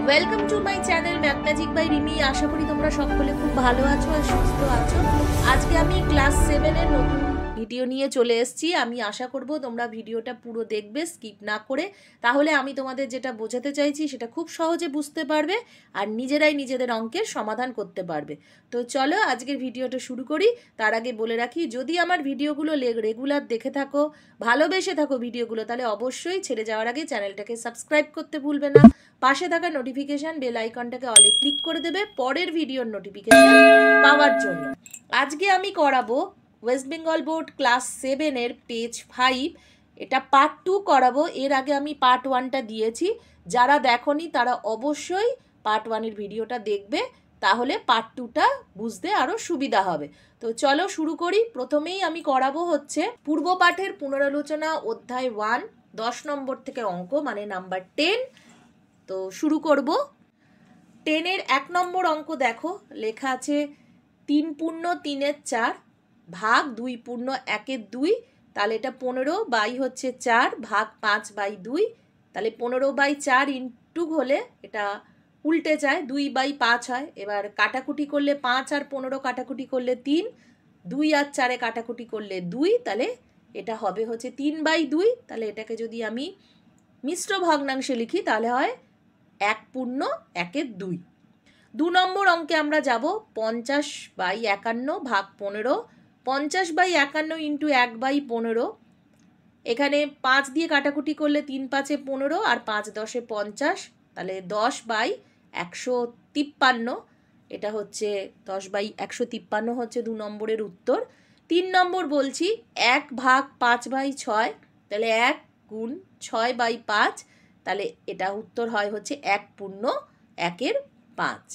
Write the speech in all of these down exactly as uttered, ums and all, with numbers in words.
Welcome to my channel math magic by Rimi. আশা করি তোমরা সকলে খুব ভালো আছো আর সুস্থ আছো। আজকে আমি ক্লাস সেভেনের নতুন ভিডিও নিয়ে চলে এসেছি। আমি আশা করব তোমরা ভিডিওটা পুরো দেখবে, স্কিপ না করে। তাহলে আমি তোমাদের যেটা বোঝাতে চাইছি সেটা খুব সহজে বুঝতে পারবে আর নিজেরাই নিজেদের অঙ্কের সমাধান করতে পারবে। তো চলো আজকের ভিডিওটা শুরু করি। তার আগে বলে রাখি, যদি আমার ভিডিওগুলো রেগুলার দেখে থাকো, ভালোবেসে থাকো ভিডিওগুলো, তাহলে অবশ্যই ছেড়ে যাওয়ার আগে চ্যানেলটাকে সাবস্ক্রাইব করতে ভুলবে না। পাশে থাকা নোটিফিকেশান বেল আইকনটাকে অলে ক্লিক করে দেবে পরের ভিডিওর নোটিফিকেশান পাওয়ার জন্য। আজকে আমি করাবো ওয়েস্ট বেঙ্গল বোর্ড ক্লাস সেভেনের পেজ ফাইভ। এটা পার্ট টু করাবো। এর আগে আমি পার্ট ওয়ানটা দিয়েছি। যারা দেখোনি তারা অবশ্যই পার্ট ওয়ানের ভিডিওটা দেখবে, তাহলে পার্ট টুটা বুঝতে আরও সুবিধা হবে। তো চলো শুরু করি। প্রথমেই আমি করাবো হচ্ছে পূর্ব পাঠের পুনরালোচনা অধ্যায় ওয়ান, দশ নম্বর থেকে অঙ্ক, মানে নাম্বার টেন। তো শুরু করব। টেনের এক নম্বর অঙ্ক দেখো, লেখা আছে তিন পূর্ণ তিনের চার ভাগ দুই পূর্ণ একের দুই। তাহলে এটা পনেরো বাই হচ্ছে চার ভাগ পাঁচ বাই দুই। তাহলে পনেরো বাই চার ইন্টু হলে এটা উল্টে যায়, দুই বাই পাঁচ হয়। এবার কাটাকুটি করলে পাঁচ আর পনেরো কাটাকুটি করলে তিন, দুই আর চারে কাটাকুটি করলে দুই, তাহলে এটা হবে হচ্ছে তিন বাই দুই। তাহলে এটাকে যদি আমি মিশ্র ভগ্নাংশে লিখি তাহলে হয় এক পূর্ণ একের দুই। দু নম্বর অঙ্কে আমরা যাব পঞ্চাশ বাই একান্ন ভাগ পনেরো। পঞ্চাশ বাই একান্ন ইন্টু এক বাই পনেরো। এখানে পাঁচ দিয়ে কাটাকুটি করলে তিন পাঁচে পনেরো আর পাঁচ দশে পঞ্চাশ, তাহলে দশ বাই একশো তিপ্পান্ন। এটা হচ্ছে দশ বাই একশো তিপ্পান্ন হচ্ছে দু নম্বরের উত্তর। তিন নম্বর বলছি এক ভাগ পাঁচ বাই ছয়, তাহলে এক গুণ ছয় বাই পাঁচ, তাহলে এটা উত্তর হয় হচ্ছে এক পূর্ণ একের পাঁচ।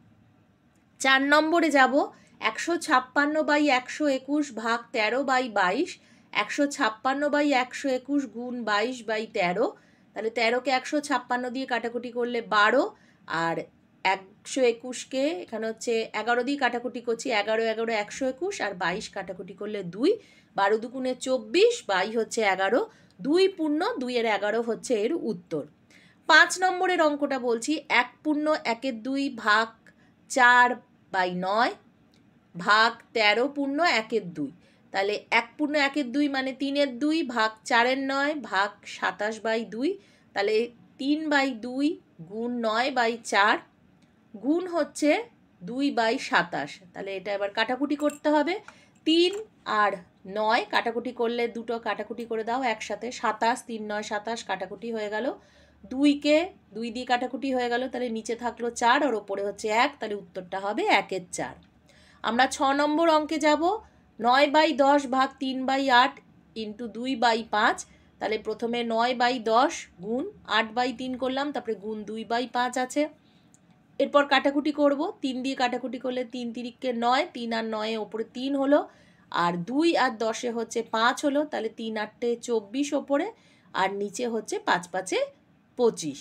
চার নম্বরে যাব একশো ছাপ্পান্ন বাই একশো একুশ ভাগ তেরো বাই বাইশ। একশো ছাপ্পান্ন বাই একশো একুশ গুণ বাইশ বাই তেরো, তাহলে তেরোকে একশো ছাপ্পান্ন দিয়ে কাটাকুটি করলে বারো, আর একশো একুশকে এখানে হচ্ছে এগারো দিয়ে কাটাকুটি করছি, এগারো এগারো একশো একুশ, আর বাইশ কাটাকুটি করলে দুই, বারো দুগুণে চব্বিশ, বাই হচ্ছে এগারো, দুই পূর্ণ দুইয়ের এগারো হচ্ছে এর উত্তর। পাঁচ নম্বরের অঙ্কটা বলছি এক পূর্ণ একের দুই ভাগ চার বাই নয় ভাগ তেরো পূর্ণ একের দুই। তাহলে এক পূর্ণ একের দুই মানে তিনের দুই ভাগ চারের নয় ভাগ সাতাশ বাই দুই। তাহলে তিন বাই দুই গুণ নয় বাই চার গুণ হচ্ছে দুই বাই সাতাশ। তাহলে এটা এবার কাটাকুটি করতে হবে। তিন আর নয় কাটাকুটি করলে দুটো কাটাকুটি করে দাও একসাথে, সাতাশ, তিন নয় সাতাশ, কাটাকুটি হয়ে গেল। দুইকে দুই দিয়ে কাটাকুটি হয়ে গেল, তাহলে নিচে থাকলো চার আর ওপরে হচ্ছে এক, তাহলে উত্তরটা হবে একের চার। আমরা ছ নম্বর অঙ্কে যাব নয় বাই দশ ভাগ তিন বাই আট ইন্টু দুই বাই পাঁচ। তাহলে প্রথমে নয় বাই দশ গুণ আট বাই তিন করলাম, তারপরে গুণ দুই বাই পাঁচ আছে। এরপর কাটাকুটি করব, তিন দিয়ে কাটাকুটি করলে তিন তিরিককে নয়, তিন আর নয়ে ওপরে তিন হলো, আর দুই আর দশে হচ্ছে পাঁচ হলো, তাহলে তিন আটটে চব্বিশ ওপরে, আর নিচে হচ্ছে পাঁচ পাঁচে পঁচিশ।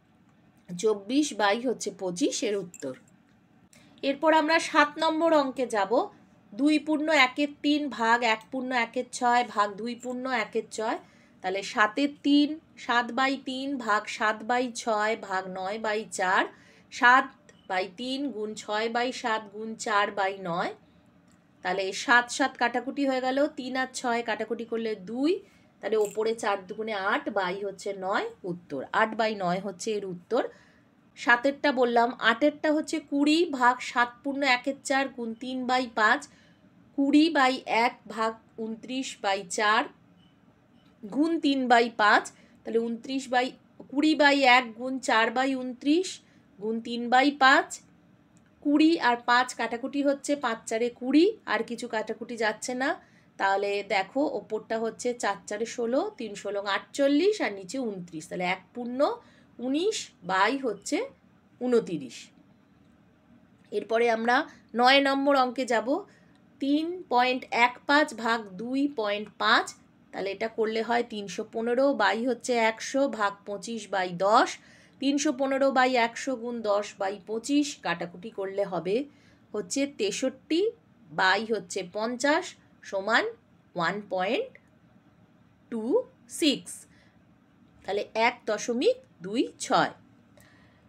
চব্বিশ বাই হচ্ছে পঁচিশ এর উত্তর। এরপর আমরা সাত নম্বর অঙ্কে যাব দুই পূর্ণ একের তিন ভাগ এক পূর্ণ একের ছয় ভাগ দুই পূর্ণ একের ছয়। তাহলে সাতের তিন, সাত বাই তিন ভাগ সাত বাই ছয় ভাগ নয় বাই চার, সাত বাই তিন গুণ ছয় বাই সাত গুণ চার বাই নয়। তাহলে সাত সাত কাটাকুটি হয়ে গেল, তিন আর ছয় কাটাকুটি করলে দুই, তাহলে ওপরে চার দুগুণে আট, বাই হচ্ছে নয়, উত্তর আট বাই নয় হচ্ছে এর উত্তর। সাতেরটা বললাম, আটেরটা হচ্ছে কুড়ি ভাগ সাত পূর্ণ একের চার গুণ তিন বাই পাঁচ, কুড়ি বাই এক ভাগ উনত্রিশ বাই চার গুণ তিন বাই পাঁচ, তাহলে উনত্রিশ বাই কুড়ি বাই এক গুণ চার বাই উনত্রিশ গুণ তিন বাই পাঁচ। কুড়ি আর পাঁচ কাটাকুটি হচ্ছে, পাঁচ চারে কুড়ি, আর কিছু কাটাকুটি যাচ্ছে না, তাহলে দেখো ওপরটা হচ্ছে চার চারে ষোলো, তিন ষোলো আটচল্লিশ, আর নিচে উনত্রিশ, তাহলে এক পূর্ণ উনিশ বাই হচ্ছে উনতিরিশ। এরপরে আমরা নয় নম্বর অঙ্কে যাব তিন পয়েন্ট এক পাঁচ ভাগ দুই পয়েন্ট পাঁচ। তাহলে এটা করলে হয় তিনশো পনেরো বাই হচ্ছে একশো ভাগ পঁচিশ বাই দশ। তিনশো পনেরো বাই একশো গুণ দশ বাই পঁচিশ, কাটাকুটি করলে হবে হচ্ছে তেষট্টি বাই হচ্ছে পঞ্চাশ সমান ওয়ান পয়েন্ট টু সিক্স, তাহলে এক দশমিক দুই ছয়।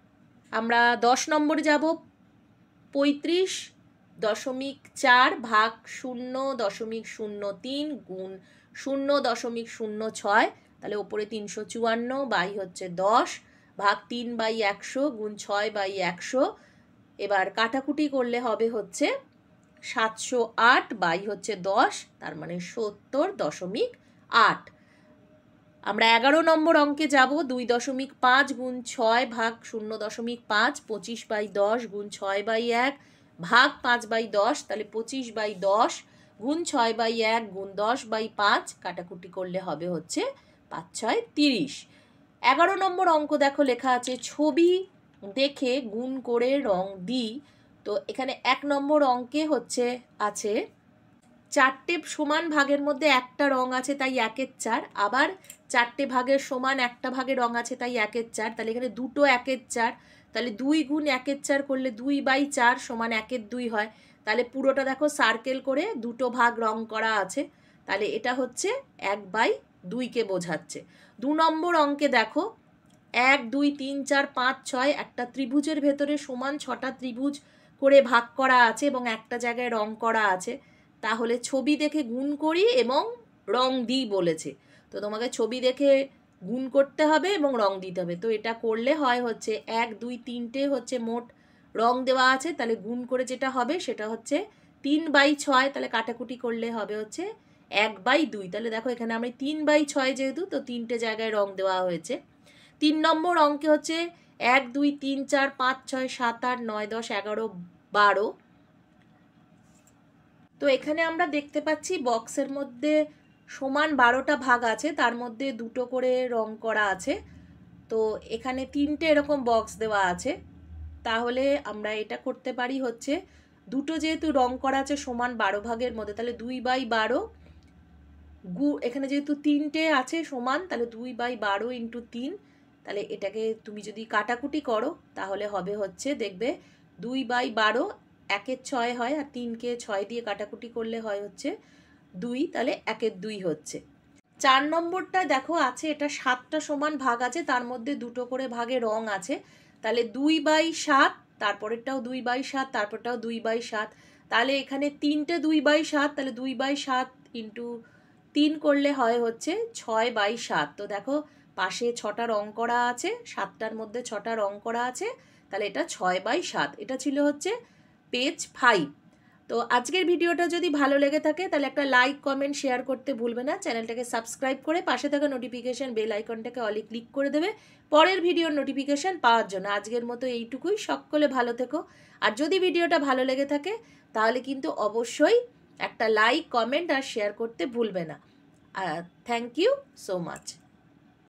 আমরা দশ নম্বরে যাব। পঁয়ত্রিশ দশমিক চার ভাগ শূন্য দশমিক শূন্য তিন গুণ শূন্য দশমিক শূন্য ছয়, তাহলে ওপরে তিনশো চুয়ান্ন, বাই হচ্ছে দশ, ভাগ তিন বাই একশো গুণ ছয় বাই একশো। এবার কাটাকুটি করলে হবে হচ্ছে সাতশো আট, বাই হচ্ছে দশ, তার মানে সত্তর দশমিক আট। আমরা এগারো নম্বর অঙ্কে যাব। দুই দশমিক পাঁচ গুণ ছয় ভাগ শূন্য দশমিক পাঁচ, পঁচিশ বাই দশ গুণ ছয় বাই এক ভাগ পাঁচ বাই দশ, তাহলে পঁচিশ বাই দশ গুণ ছয় বাই এক গুণ দশ বাই পাঁচ, কাটাকুটি করলে হবে হচ্ছে পাঁচ ছয় তিরিশ। এগারো নম্বর অঙ্ক দেখো লেখা আছে ছবি দেখে গুণ করে রং দিই। তো এখানে এক নম্বর অঙ্কে হচ্ছে আছে চারটে সমান ভাগের মধ্যে একটা রং আছে তাই একের চার, আবার চারটে ভাগের সমান একটা ভাগে রং আছে তাই একের চার, তাহলে এখানে দুটো একের চার, তাহলে দুই গুণ একের চার করলে দুই বাই চার সমান একের দুই হয়। তাহলে পুরোটা দেখো সার্কেল করে দুটো ভাগ রং করা আছে, তাহলে এটা হচ্ছে এক বাই দুইকে বোঝাচ্ছে। দু নম্বর অঙ্কে দেখো এক দুই তিন চার পাঁচ ছয়, একটা ত্রিভুজের ভেতরে সমান ছটা ত্রিভুজ করে ভাগ করা আছে এবং একটা জায়গায় রং করা আছে, তাহলে ছবি দেখে গুণ করি এবং রং দিই বলেছে। তো তোমাকে ছবি দেখে গুণ করতে হবে এবং রং দিতে হবে। তো এটা করলে হয় হচ্ছে এক দুই তিনটে হচ্ছে মোট রং দেওয়া আছে, তাহলে গুণ করে যেটা হবে সেটা হচ্ছে তিন বাই ছয়, তাহলে কাটাকুটি করলে হবে হচ্ছে এক বাই দুই। তাহলে দেখো এখানে আমি তিন বাই ছয় যেহেতু, তো তিনটে জায়গায় রং দেওয়া হয়েছে। তিন নম্বর অঙ্কে হচ্ছে এক দুই তিন চার পাঁচ ছয় সাত আট নয় দশ এগারো বারো। তো এখানে আমরা দেখতে পাচ্ছি বক্সের মধ্যে সমান বারোটা ভাগ আছে, তার মধ্যে দুটো করে রং করা আছে। তো এখানে তিনটে এরকম বক্স দেওয়া আছে, তাহলে আমরা এটা করতে পারি হচ্ছে দুটো যেহেতু রং করা আছে সমান বারো ভাগের মধ্যে, তাহলে দুই বাই বারো গু এখানে যেহেতু তিনটে আছে সমান, তাহলে দুই বাই বারো ইন্টু তিন, তাহলে এটাকে তুমি যদি কাটাকুটি করো তাহলে হবে হচ্ছে দেখবে দুই বাই বারো একের ছয় হয়, আর তিনকে ছয় দিয়ে কাটাকুটি করলে হয় হচ্ছে দুই, তাহলে একের দুই হচ্ছে। চার নম্বরটা দেখো আছে এটা সাতটা সমান ভাগ আছে, তার মধ্যে দুটো করে ভাগে রং আছে, তাহলে দুই বাই সাত, তারপরেরটাও দুই বাই সাত, তারপরটাও দুই বাই সাত, তাহলে এখানে তিনটে দুই বাই সাত, তাহলে দুই বাই সাত ইন্টু তিন করলে হয় হচ্ছে ছয় বাই সাত। তো দেখো পাশে ছটা রং করা আছে, সাতটার মধ্যে ছটা রং করা আছে, তাহলে এটা ছয় বাই সাত। এটা ছিল হচ্ছে পেজ ফাইভ। তো আজকের ভিডিওটা যদি ভালো লেগে থাকে তাহলে একটা লাইক কমেন্ট শেয়ার করতে ভুলবে না, চ্যানেলটাকে সাবস্ক্রাইব করে পাশে থাকা নোটিফিকেশন বেল আইকনটাকে অলি ক্লিক করে দেবে পরের ভিডিওর নোটিফিকেশন পাওয়ার জন্য। আজকের মতো এইটুকুই, সকলে ভালো থেকো। আর যদি ভিডিওটা ভালো লেগে থাকে তাহলে কিন্তু অবশ্যই একটা লাইক কমেন্ট আর শেয়ার করতে ভুলবে না। Thank you so much.